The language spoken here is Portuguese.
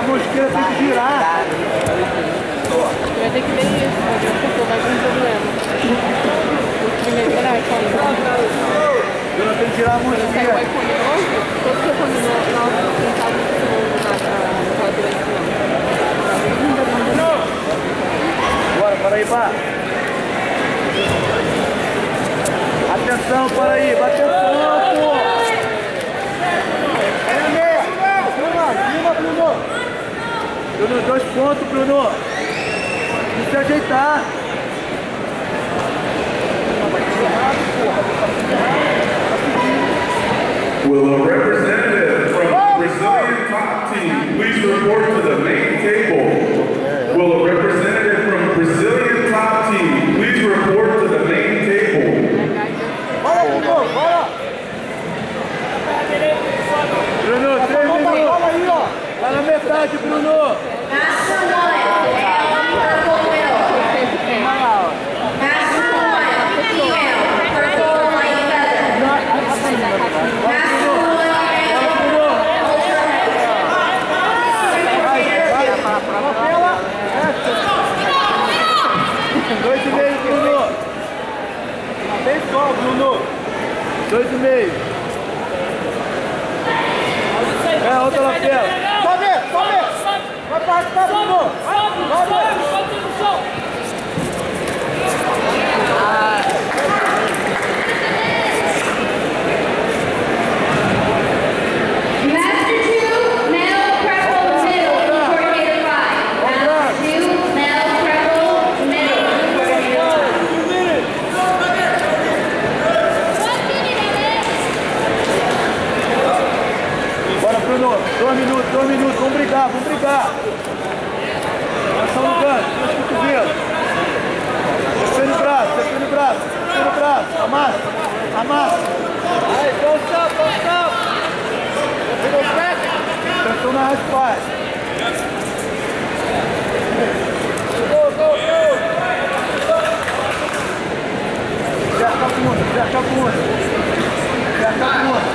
mão esquerda tem que girar. Vai ter que ver isso, porque vai ter um problema. Primeiro, Eu não tenho que girar a mão esquerda. Você vai comer hoje? Todo que eu comi não estava naquela direção. Bora, para aí, pá. Atenção, para aí, bateu ponto. É a meia. Cima, Bruno. Bruno, 2 pontos, Bruno. Tem que se ajeitar. Will a representative from the Brazilian top team please report to the main table? Will a representative from the Brazilian top team please report to the main table? Bora, Bruno, bora! Bruno, 3 minutos. Bola aí, ó. Tá na metade, Bruno. Bruno, 2,5. É, outra lapela. Sobe! Vai participar, Bruno! Bruno, 2 minutos, vamos brigar. Ação no canto, tira os cotovelos. Defende o braço, amassa. Aí, posição. Atenção na raspagem. Go. Cerca a ponta.